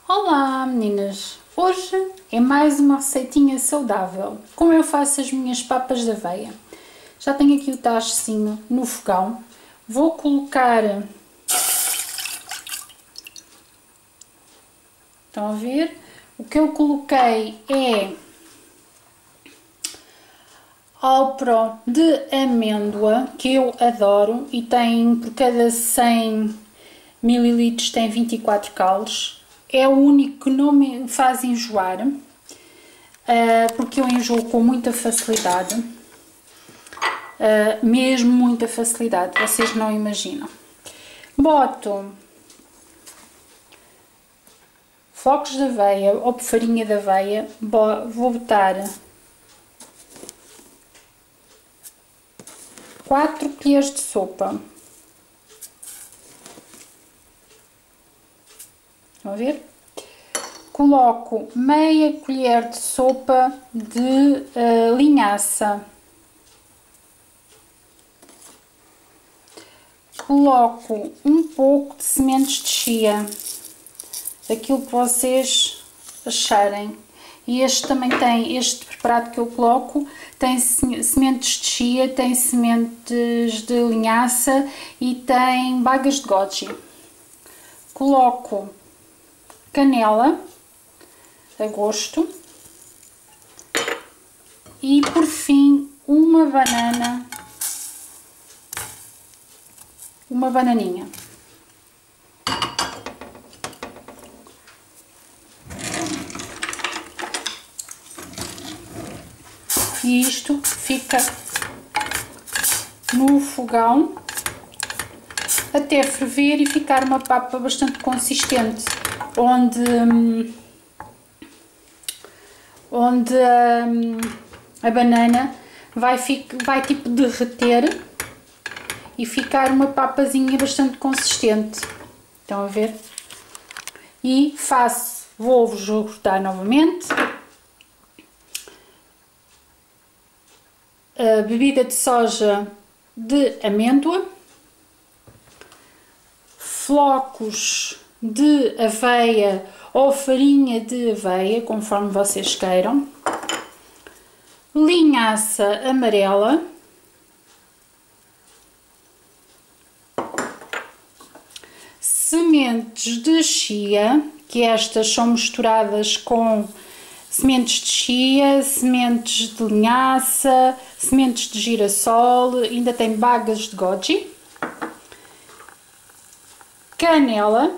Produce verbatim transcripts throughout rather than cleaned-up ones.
Olá meninas! Hoje é mais uma receitinha saudável, como eu faço as minhas papas de aveia. Já tenho aqui o tachozinho no fogão, vou colocar, estão a ver? O que eu coloquei é Alpro de amêndoa, que eu adoro, e tem por cada cem mililitros tem vinte e quatro calories. É o único que não me faz enjoar, porque eu enjoo com muita facilidade, mesmo muita facilidade, vocês não imaginam. Boto flocos de aveia ou farinha de aveia, vou botar quatro colheres de sopa. Estão a ver? Coloco meia colher de sopa de uh, linhaça. Coloco um pouco de sementes de chia, aquilo que vocês acharem. E este também tem, este preparado que eu coloco, tem sementes de chia, tem sementes de linhaça e tem bagas de goji. Coloco canela a gosto e por fim uma banana, uma bananinha. E isto fica no fogão até ferver e ficar uma papa bastante consistente, onde, onde um, a banana vai, vai tipo derreter e ficar uma papazinha bastante consistente. Estão a ver? E faço, vou-vos cortar novamente a bebida de soja de amêndoa, flocos de aveia ou farinha de aveia, conforme vocês queiram, linhaça amarela, sementes de chia, que estas são misturadas com sementes de chia, sementes de linhaça, sementes de girassol, ainda tem bagas de goji, canela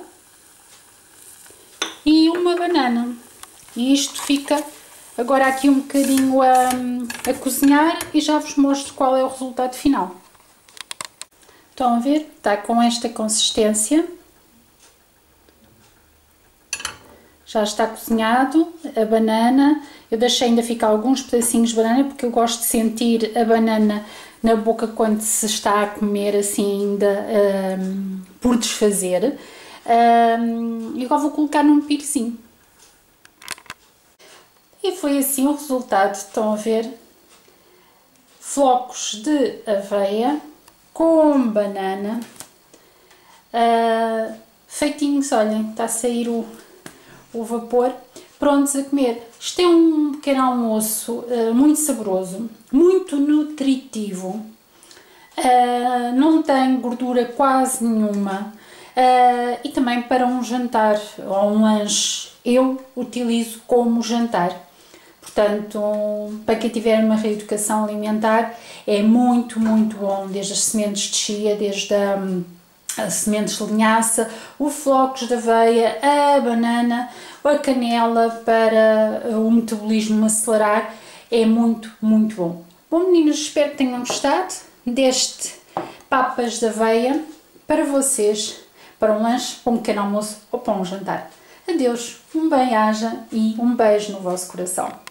e uma banana. E isto fica agora aqui um bocadinho a, a cozinhar e já vos mostro qual é o resultado final. Estão a ver? Está com esta consistência. Já está cozinhado a banana. Eu deixei ainda ficar alguns pedacinhos de banana porque eu gosto de sentir a banana na boca quando se está a comer assim ainda um, por desfazer. Um, e agora vou colocar num pirezinho. E foi assim o resultado. Estão a ver? Flocos de aveia com banana. Uh, feitinhos, olhem, está a sair o, o vapor. Prontos a comer. Isto é um pequeno almoço uh, muito saboroso, muito nutritivo, uh, não tem gordura quase nenhuma, uh, e também para um jantar ou um lanche eu utilizo como jantar. Portanto, para quem tiver uma reeducação alimentar é muito, muito bom, desde as sementes de chia, desde a, as sementes de linhaça, os flocos de aveia, a banana, a canela para o metabolismo acelerar, é muito, muito bom. Bom meninos, espero que tenham gostado deste papas de aveia para vocês, para um lanche, para um pequeno almoço ou para um jantar. Adeus, um bem-aja e um beijo no vosso coração.